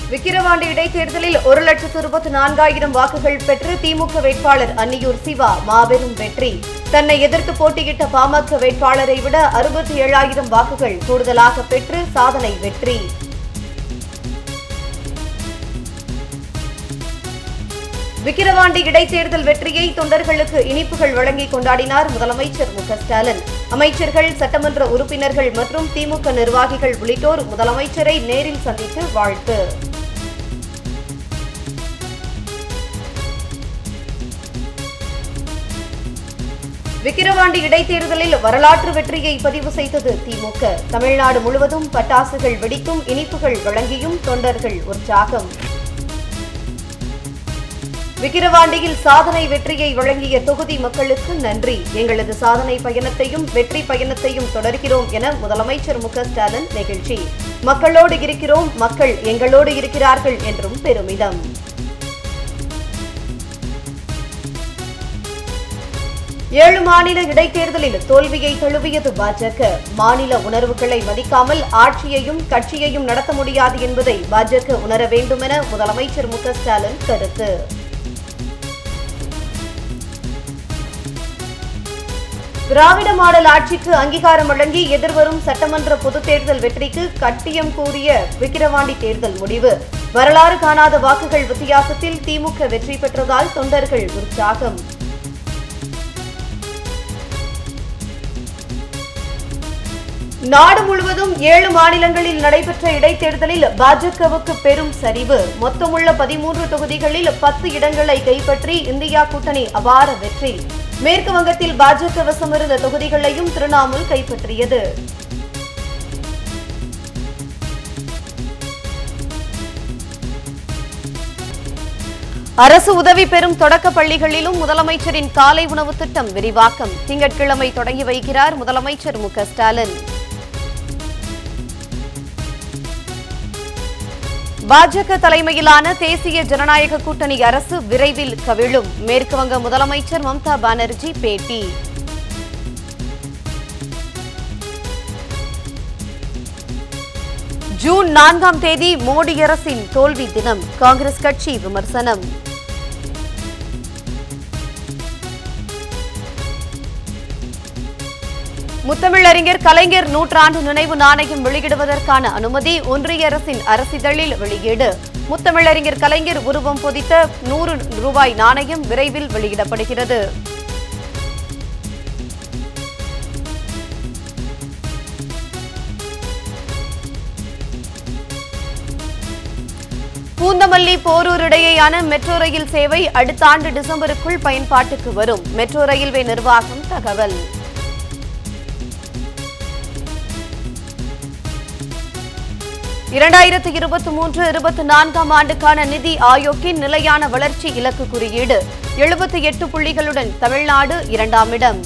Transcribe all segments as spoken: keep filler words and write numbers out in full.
விக்கிரவாண்டி இடைத்தேர்தலில் ஒரு லட்சத்து இருபத்தி நான்காயிரம் வாக்குகள் பெற்று திமுக வேட்பாளர் அன்னியூர் சிவா மாபெரும் வெற்றி. தன்னை எதிர்த்து போட்டியிட்ட பாமக வேட்பாளரை விட அறுபத்தி ஏழாயிரம் வாக்குகள் கூடுதலாக பெற்று சாதனை வெற்றி. விக்கிரவாண்டி இடைத்தேர்தல் வெற்றியை தொண்டர்களுக்கு இனிப்புகள் வழங்கி கொண்டாடினார் முதலமைச்சர் மு க ஸ்டாலின். அமைச்சர்கள், சட்டமன்ற உறுப்பினர்கள் மற்றும் திமுக நிர்வாகிகள் உள்ளிட்டோர் முதலமைச்சரை நேரில் சந்தித்து வாழ்த்து. விக்கிரவாண்டி இடைத்தேர்தலில் வரலாற்று வெற்றியை பதிவு செய்தது திமுக. தமிழ்நாடு முழுவதும் பட்டாசுகள் வெடித்தும் இனிப்புகள் வழங்கியும் தொண்டர்கள் உற்சாகம். விக்கிரவாண்டியில் சாதனை வெற்றியை வழங்கிய தொகுதி மக்களுக்கு நன்றி. எங்களது சாதனை பயணத்தையும் வெற்றி பயணத்தையும் தொடர்கிறோம் என முதலமைச்சர் மு க ஸ்டாலின் நெகிழ்ச்சி. மக்களோடு இருக்கிறோம், மக்கள் எங்களோடு இருக்கிறார்கள் என்றும் பெருமிதம். ஏழு மாநில இடைத்தேர்தலில் தோல்வியை தழுவியது பாஜக. மாநில உணர்வுகளை மதிக்காமல் ஆட்சியையும் கட்சியையும் நடத்த முடியாது என்பதை பாஜக உணர வேண்டும் என முதலமைச்சர் மு க ஸ்டாலின் கருத்து. திராவிட மாடல் ஆட்சிக்கு அங்கீகாரம் வழங்கி எதிர்வரும் சட்டமன்ற பொதுத் தேர்தல் வெற்றிக்கு கட்டியம் கூறிய விக்கிரவாண்டி தேர்தல் முடிவு. வரலாறு காணாத வாக்குகள் வித்தியாசத்தில் திமுக வெற்றி பெற்றதால் தொண்டர்கள் உற்சாகம். நாடு முழுவதும் ஏழு மாநிலங்களில் நடைபெற்ற இடைத்தேர்தலில் பாஜகவுக்கு பெரும் சரிவு. மொத்தமுள்ள பதிமூன்று தொகுதிகளில் பத்து இடங்களை கைப்பற்றி இந்தியா கூட்டணி அபார வெற்றி. மேற்கு வங்கத்தில் பாஜக வசமிருந்த தொகுதிகளையும் திரிணாமுல் கைப்பற்றியது. அரசு உதவி பெறும் தொடக்க பள்ளிகளிலும் முதலமைச்சரின் காலை உணவு திட்டம் விரிவாக்கம். திங்கட்கிழமை தொடங்கி வைக்கிறார் முதலமைச்சர் மு க ஸ்டாலின். பாஜக தலைமையிலான தேசிய ஜனநாயக கூட்டணி அரசு விரைவில் கவிழும். மேற்குவங்க முதலமைச்சர் மம்தா பானர்ஜி பேட்டி. ஜூன் நான்காம் தேதி மோடி அரசின் தோல்வி தினம். காங்கிரஸ் கட்சி விமர்சனம். முத்தமிழறிஞர் கலைஞர் நூற்றாண்டு நினைவு நாணயம் வெளியிடுவதற்கான அனுமதி ஒன்றிய அரசின் அரசிதழில் வெளியீடு. முத்தமிழறிஞர் கலைஞர் உருவம் பொதித்த நூறு ரூபாய் நாணயம் விரைவில் வெளியிடப்படுகிறது. பூந்தமல்லி போரூர் இடையேயான மெட்ரோ ரயில் சேவை அடுத்த ஆண்டு டிசம்பருக்குள் பயன்பாட்டுக்கு வரும். மெட்ரோ ரயில்வே நிர்வாகம் தகவல். இரண்டாயிரத்து இருபத்தி மூன்று இருபத்தி நான்காம் ஆண்டுக்கான நிதி ஆயோக்கின் நிலையான வளர்ச்சி இலக்கு குறியீடு எழுபத்தி எட்டு புள்ளிகளுடன் தமிழ்நாடு இரண்டாம் இடம்.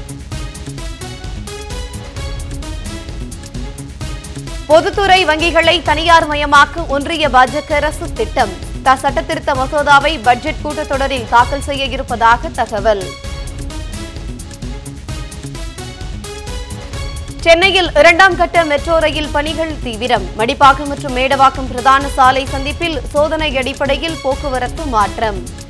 பொதுத்துறை வங்கிகளை தனியார் மயமாக்க ஒன்றிய பாஜக அரசு திட்டம். சட்டத்திருத்த மசோதாவை பட்ஜெட் கூட்டத்தொடரில் தாக்கல் செய்ய இருப்பதாக தகவல். சென்னையில் இரண்டாம் கட்ட மெட்ரோ ரயில் பணிகள் தீவிரம். மடிப்பாக்கம் மற்றும் மேடவாக்கம் பிரதான சாலை சந்திப்பில் சோதனை அடிப்படையில் போக்குவரத்து மாற்றம்.